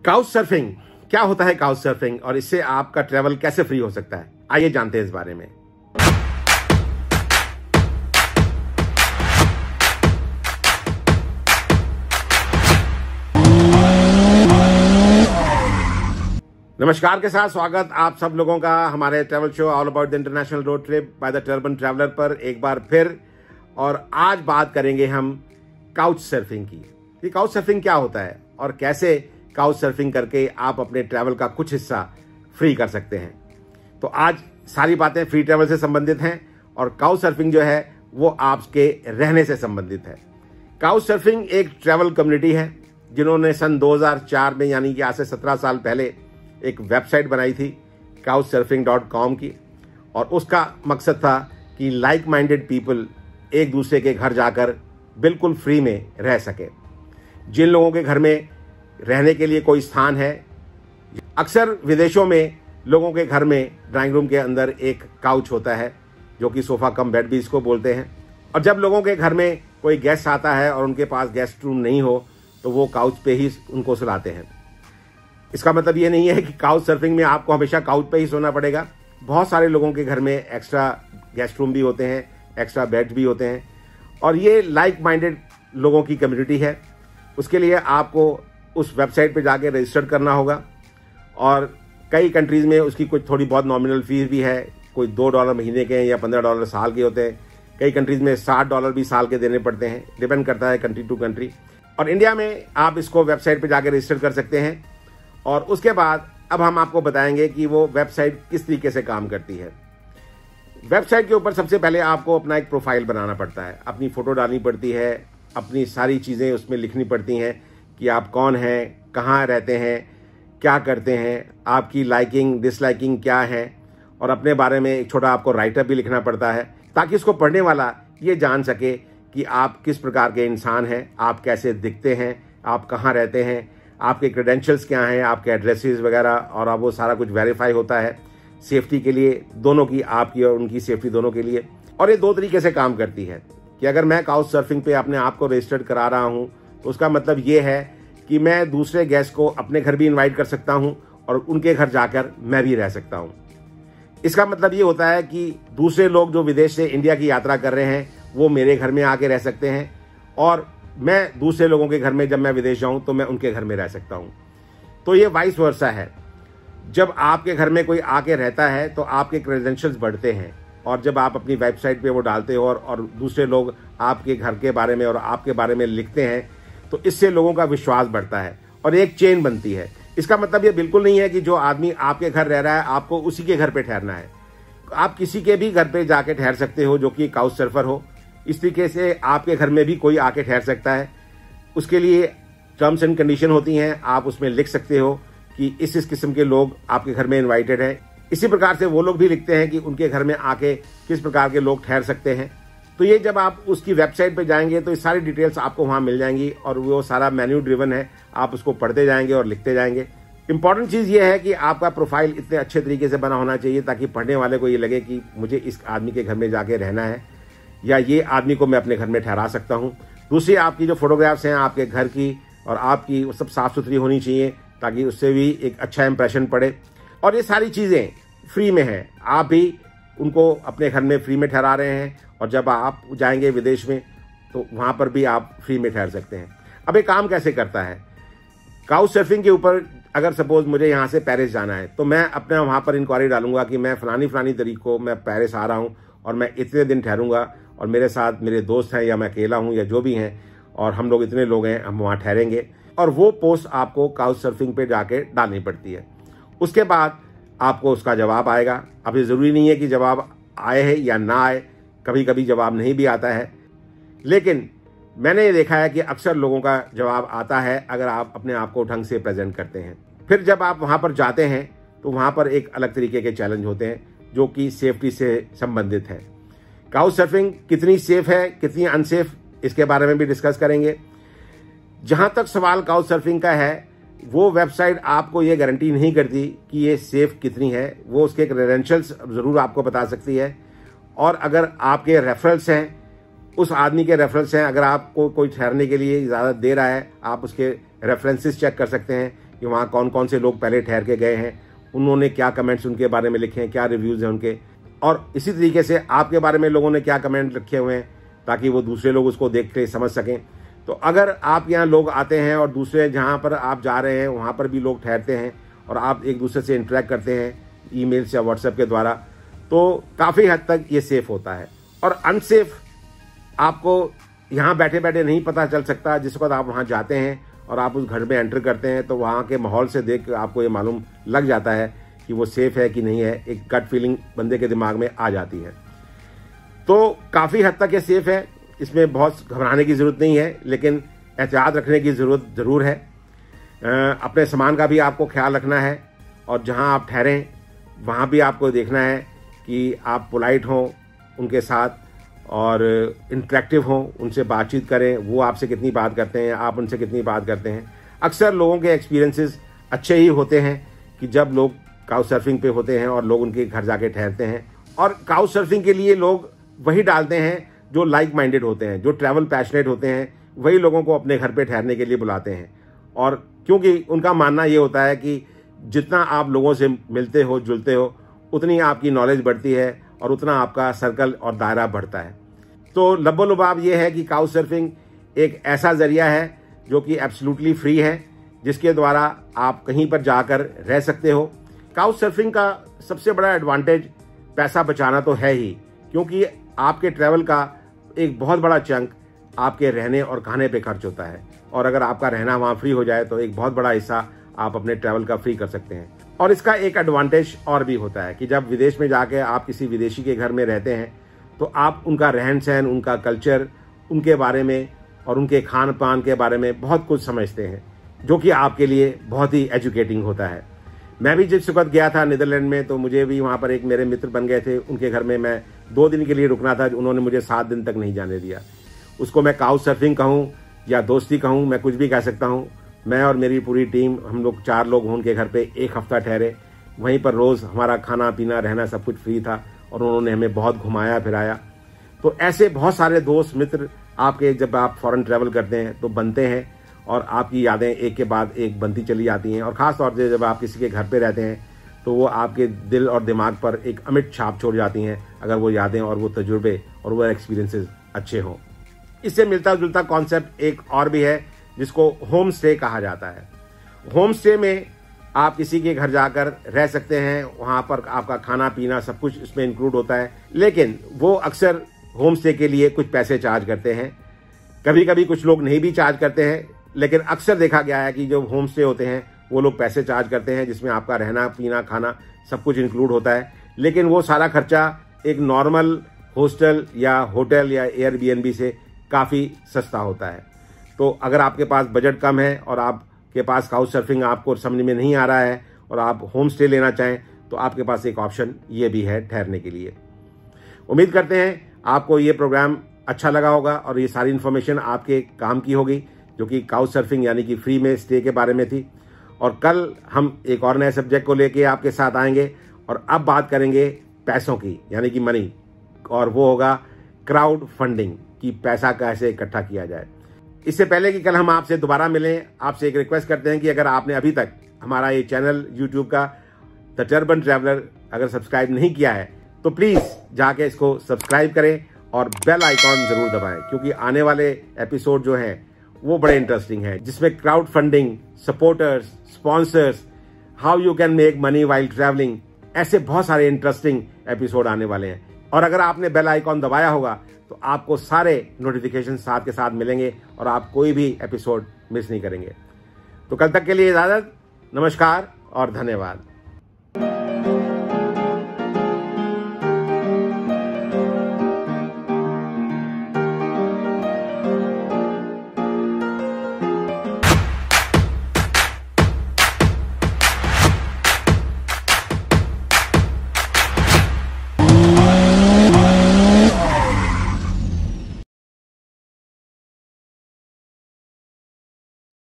Couch surfing क्या होता है? काउच सर्फिंग और इससे आपका ट्रैवल कैसे फ्री हो सकता है, आइए जानते हैं इस बारे में। नमस्कार के साथ स्वागत आप सब लोगों का हमारे travel show all about the international road trip by the turban traveller पर एक बार फिर। और आज बात करेंगे हम काउच सर्फिंग की। ये काउच सर्फिंग क्या होता है और कैसे काउच सर्फिंग करके आप अपने ट्रैवल का कुछ हिस्सा फ्री कर सकते हैं। तो आज सारी बातें फ्री ट्रैवल से संबंधित हैं और काउच सर्फिंग जो है वो आपके रहने से संबंधित है। काउच सर्फिंग एक ट्रैवल कम्युनिटी है जिन्होंने सन 2004 में यानी कि आज से 17 साल पहले एक वेबसाइट बनाई थी couchsurfing.com की, और उसका मकसद था कि लाइक माइंडेड पीपल एक दूसरे के घर जाकर बिल्कुल फ्री में रह सके। जिन लोगों के घर में रहने के लिए कोई स्थान है, अक्सर विदेशों में लोगों के घर में ड्राइंग रूम के अंदर एक काउच होता है जो कि सोफा कम बेड भी इसको बोलते हैं। और जब लोगों के घर में कोई गेस्ट आता है और उनके पास गेस्ट रूम नहीं हो तो वो काउच पे ही उनको सुलाते हैं। इसका मतलब ये नहीं है कि काउच सर्फिंग में आपको हमेशा काउच पे ही सोना पड़ेगा। बहुत सारे लोगों के घर में एक्स्ट्रा गेस्ट रूम भी होते हैं, एक्स्ट्रा बेड भी होते हैं, और ये लाइक माइंडेड लोगों की कम्युनिटी है। उसके लिए आपको उस वेबसाइट पे जाके रजिस्टर करना होगा और कई कंट्रीज में उसकी कुछ थोड़ी बहुत नॉमिनल फीस भी है। कोई $2 महीने के या $15 साल के होते हैं। कई कंट्रीज में $60 भी साल के देने पड़ते हैं, डिपेंड करता है कंट्री टू कंट्री। और इंडिया में आप इसको वेबसाइट पे जाके रजिस्टर कर सकते हैं। और उसके बाद अब हम आपको बताएंगे कि वो वेबसाइट किस तरीके से काम करती है। वेबसाइट के ऊपर सबसे पहले आपको अपना एक प्रोफाइल बनाना पड़ता है, अपनी फोटो डालनी पड़ती है, अपनी सारी चीज़ें उसमें लिखनी पड़ती हैं कि आप कौन हैं, कहाँ रहते हैं, क्या करते हैं, आपकी लाइकिंग डिसलाइकिंग क्या है, और अपने बारे में एक छोटा आपको राइटअप भी लिखना पड़ता है ताकि उसको पढ़ने वाला ये जान सके कि आप किस प्रकार के इंसान हैं, आप कैसे दिखते हैं, आप कहाँ रहते हैं, आपके क्रेडेंशियल्स क्या हैं, आपके एड्रेसेस वगैरह, और अब वो सारा कुछ वेरीफाई होता है सेफ्टी के लिए, दोनों की, आपकी और उनकी सेफ्टी दोनों के लिए। और ये दो तरीके से काम करती है कि अगर मैं काउच सर्फिंग पे अपने आप को रजिस्टर्ड करा रहा हूँ तो उसका मतलब ये है कि मैं दूसरे गेस्ट को अपने घर भी इन्वाइट कर सकता हूँ और उनके घर जाकर मैं भी रह सकता हूँ। इसका मतलब ये होता है कि दूसरे लोग जो विदेश से इंडिया की यात्रा कर रहे हैं वो मेरे घर में आके रह सकते हैं, और मैं दूसरे लोगों के घर में जब मैं विदेश जाऊं तो मैं उनके घर में रह सकता हूं। तो ये वाइस वर्सा है। जब आपके घर में कोई आके रहता है तो आपके क्रेडेंशियल्स बढ़ते हैं, और जब आप अपनी वेबसाइट पे वो डालते हो और दूसरे लोग आपके घर के बारे में और आपके बारे में लिखते हैं तो इससे लोगों का विश्वास बढ़ता है और एक चेन बनती है। इसका मतलब ये बिल्कुल नहीं है कि जो आदमी आपके घर रह रहा है आपको उसी के घर पे ठहरना है। आप किसी के भी घर पे जाके ठहर सकते हो जो कि काउच सर्फर हो। इस तरीके से आपके घर में भी कोई आके ठहर सकता है। उसके लिए टर्म्स एंड कंडीशन होती हैं, आप उसमें लिख सकते हो कि इस किस्म के लोग आपके घर में इनवाइटेड हैं। इसी प्रकार से वो लोग भी लिखते हैं कि उनके घर में आके किस प्रकार के लोग ठहर सकते हैं। तो ये जब आप उसकी वेबसाइट पे जाएंगे तो ये सारी डिटेल्स आपको वहां मिल जाएंगी, और वो सारा मेन्यू ड्रिवन है, आप उसको पढ़ते जाएंगे और लिखते जाएंगे। इंपॉर्टेंट चीज ये है कि आपका प्रोफाइल इतने अच्छे तरीके से बना होना चाहिए ताकि पढ़ने वाले को ये लगे कि मुझे इस आदमी के घर में जाके रहना है, या ये आदमी को मैं अपने घर में ठहरा सकता हूं। दूसरी, आपकी जो फोटोग्राफ्स हैं आपके घर की और आपकी, वो सब साफ सुथरी होनी चाहिए ताकि उससे भी एक अच्छा इंप्रेशन पड़े। और ये सारी चीज़ें फ्री में हैं, आप भी उनको अपने घर में फ्री में ठहरा रहे हैं, और जब आप जाएंगे विदेश में तो वहाँ पर भी आप फ्री में ठहर सकते हैं। अब ये काम कैसे करता है? काउच सर्फिंग के ऊपर अगर सपोज मुझे यहाँ से पेरिस जाना है तो मैं अपने वहाँ पर इंक्वायरी डालूंगा कि मैं फलानी तारीख को मैं पेरिस आ रहा हूँ और मैं इतने दिन ठहरूंगा, और मेरे साथ मेरे दोस्त हैं या मैं अकेला हूं या जो भी हैं, और हम लोग इतने लोग हैं, हम वहां ठहरेंगे। और वो पोस्ट आपको काउच सर्फिंग पे जाके डालनी पड़ती है। उसके बाद आपको उसका जवाब आएगा। अब ये ज़रूरी नहीं है कि जवाब आए है या ना आए, कभी कभी जवाब नहीं भी आता है, लेकिन मैंने ये देखा है कि अक्सर लोगों का जवाब आता है अगर आप अपने आप को ढंग से प्रेजेंट करते हैं। फिर जब आप वहाँ पर जाते हैं तो वहाँ पर एक अलग तरीके के चैलेंज होते हैं जो कि सेफ्टी से संबंधित है। काउच सर्फिंग कितनी सेफ है, कितनी अनसेफ, इसके बारे में भी डिस्कस करेंगे। जहां तक सवाल काउच सर्फिंग का है, वो वेबसाइट आपको ये गारंटी नहीं करती कि ये सेफ कितनी है। वो उसके क्रेडेंशियल्स जरूर आपको बता सकती है, और अगर आपके रेफरल्स हैं, उस आदमी के रेफरेंस हैं, अगर आपको कोई ठहरने के लिए इजाज़त दे रहा है आप उसके रेफरेंसेस चेक कर सकते हैं कि वहाँ कौन कौन से लोग पहले ठहर के गए हैं, उन्होंने क्या कमेंट्स उनके बारे में लिखे हैं, क्या रिव्यूज़ हैं उनके, और इसी तरीके से आपके बारे में लोगों ने क्या कमेंट रखे हुए हैं ताकि वो दूसरे लोग उसको देख के समझ सकें। तो अगर आप यहाँ लोग आते हैं और दूसरे जहाँ पर आप जा रहे हैं वहाँ पर भी लोग ठहरते हैं और आप एक दूसरे से इंटरेक्ट करते हैं ईमेल्स या व्हाट्सएप के द्वारा, तो काफ़ी हद तक ये सेफ होता है। और अनसेफ आपको यहाँ बैठे बैठे नहीं पता चल सकता। जिस वक्त आप वहाँ जाते हैं और आप उस घर में एंटर करते हैं तो वहाँ के माहौल से देख आपको ये मालूम लग जाता है कि वो सेफ है कि नहीं है। एक गट फीलिंग बंदे के दिमाग में आ जाती है। तो काफ़ी हद तक ये सेफ है, इसमें बहुत घबराने की ज़रूरत नहीं है, लेकिन एहतियात रखने की ज़रूरत ज़रूर है। अपने सामान का भी आपको ख्याल रखना है और जहाँ आप ठहरें वहाँ भी आपको देखना है कि आप पोलाइट हों उनके साथ और इंटरेक्टिव हों, उनसे बातचीत करें, वो आपसे कितनी बात करते हैं, आप उनसे कितनी बात करते हैं। अक्सर लोगों के एक्सपीरियंसेस अच्छे ही होते हैं कि जब लोग काउच सर्फिंग पे होते हैं और लोग उनके घर जाके ठहरते हैं। और काउच सर्फिंग के लिए लोग वही डालते हैं जो लाइक माइंडेड होते हैं, जो ट्रैवल पैशनेट होते हैं, वही लोगों को अपने घर पे ठहरने के लिए बुलाते हैं। और क्योंकि उनका मानना ये होता है कि जितना आप लोगों से मिलते हो जुलते हो उतनी आपकी नॉलेज बढ़ती है और उतना आपका सर्कल और दायरा बढ़ता है। तो लब्बो-लुबाब ये है कि काउच सर्फिंग एक ऐसा जरिया है जो कि एब्सोल्युटली फ्री है, जिसके द्वारा आप कहीं पर जाकर रह सकते हो। काउच सर्फिंग का सबसे बड़ा एडवांटेज पैसा बचाना तो है ही, क्योंकि आपके ट्रैवल का एक बहुत बड़ा चंक आपके रहने और खाने पे खर्च होता है। और अगर आपका रहना वहाँ फ्री हो जाए तो एक बहुत बड़ा हिस्सा आप अपने ट्रैवल का फ्री कर सकते हैं। और इसका एक एडवांटेज और भी होता है कि जब विदेश में जाके आप किसी विदेशी के घर में रहते हैं तो आप उनका रहन सहन, उनका कल्चर, उनके बारे में और उनके खान पान के बारे में बहुत कुछ समझते हैं, जो कि आपके लिए बहुत ही एजुकेटिंग होता है। मैं भी जिस वक्त गया था नीदरलैंड में तो मुझे भी वहाँ पर एक मेरे मित्र बन गए थे। उनके घर में मैं 2 दिन के लिए रुकना था, उन्होंने मुझे 7 दिन तक नहीं जाने दिया। उसको मैं काउच सर्फिंग कहूँ या दोस्ती कहूँ, मैं कुछ भी कह सकता हूँ। मैं और मेरी पूरी टीम, हम लोग 4 लोग उनके घर पे 1 हफ्ता ठहरे। वहीं पर रोज़ हमारा खाना पीना रहना सब कुछ फ्री था और उन्होंने हमें बहुत घुमाया फिराया। तो ऐसे बहुत सारे दोस्त मित्र आपके जब आप फॉरेन ट्रैवल करते हैं तो बनते हैं और आपकी यादें एक के बाद एक बनती चली जाती हैं। और ख़ास तौर से जब आप किसी के घर पे रहते हैं तो वो आपके दिल और दिमाग पर एक अमिट छाप छोड़ जाती हैं, अगर वो यादें और वो तजुर्बे और वो एक्सपीरियंसेस अच्छे हों। इससे मिलता जुलता कॉन्सेप्ट एक और भी है जिसको होम स्टे कहा जाता है। होम स्टे में आप किसी के घर जाकर रह सकते हैं, वहाँ पर आपका खाना पीना सब कुछ इसमें इंक्लूड होता है, लेकिन वो अक्सर होम स्टे के लिए कुछ पैसे चार्ज करते हैं। कभी कभी कुछ लोग नहीं भी चार्ज करते हैं, लेकिन अक्सर देखा गया है कि जो होम स्टे होते हैं वो लोग पैसे चार्ज करते हैं, जिसमें आपका रहना पीना खाना सब कुछ इंक्लूड होता है। लेकिन वो सारा खर्चा एक नॉर्मल हॉस्टल या होटल या एयरबीएनबी से काफ़ी सस्ता होता है। तो अगर आपके पास बजट कम है और आपके पास काउच सर्फिंग आपको समझ में नहीं आ रहा है और आप होम स्टे लेना चाहें तो आपके पास एक ऑप्शन ये भी है ठहरने के लिए। उम्मीद करते हैं आपको ये प्रोग्राम अच्छा लगा होगा और ये सारी इन्फॉर्मेशन आपके काम की होगी, जो कि काउच सर्फिंग यानी कि फ्री में स्टे के बारे में थी। और कल हम एक और नए सब्जेक्ट को लेके आपके साथ आएंगे और अब बात करेंगे पैसों की, यानी कि मनी, और वो होगा क्राउड फंडिंग कि पैसा कैसे इकट्ठा किया जाए। इससे पहले कि कल हम आपसे दोबारा मिलें, आपसे एक रिक्वेस्ट करते हैं कि अगर आपने अभी तक हमारा ये चैनल यूट्यूब का द टर्बन ट्रैवलर अगर सब्सक्राइब नहीं किया है तो प्लीज़ जाके इसको सब्सक्राइब करें और बेल आइकॉन ज़रूर दबाएं, क्योंकि आने वाले एपिसोड जो हैं वो बड़े इंटरेस्टिंग हैं, जिसमें crowd funding, supporters, sponsors, how you can make money while travelling, ऐसे बहुत सारे इंटरेस्टिंग एपिसोड आने वाले हैं। और अगर आपने बेल आइकॉन दबाया होगा तो आपको सारे नोटिफिकेशन साथ के साथ मिलेंगे और आप कोई भी एपिसोड मिस नहीं करेंगे। तो कल तक के लिए इजाज़त, नमस्कार और धन्यवाद।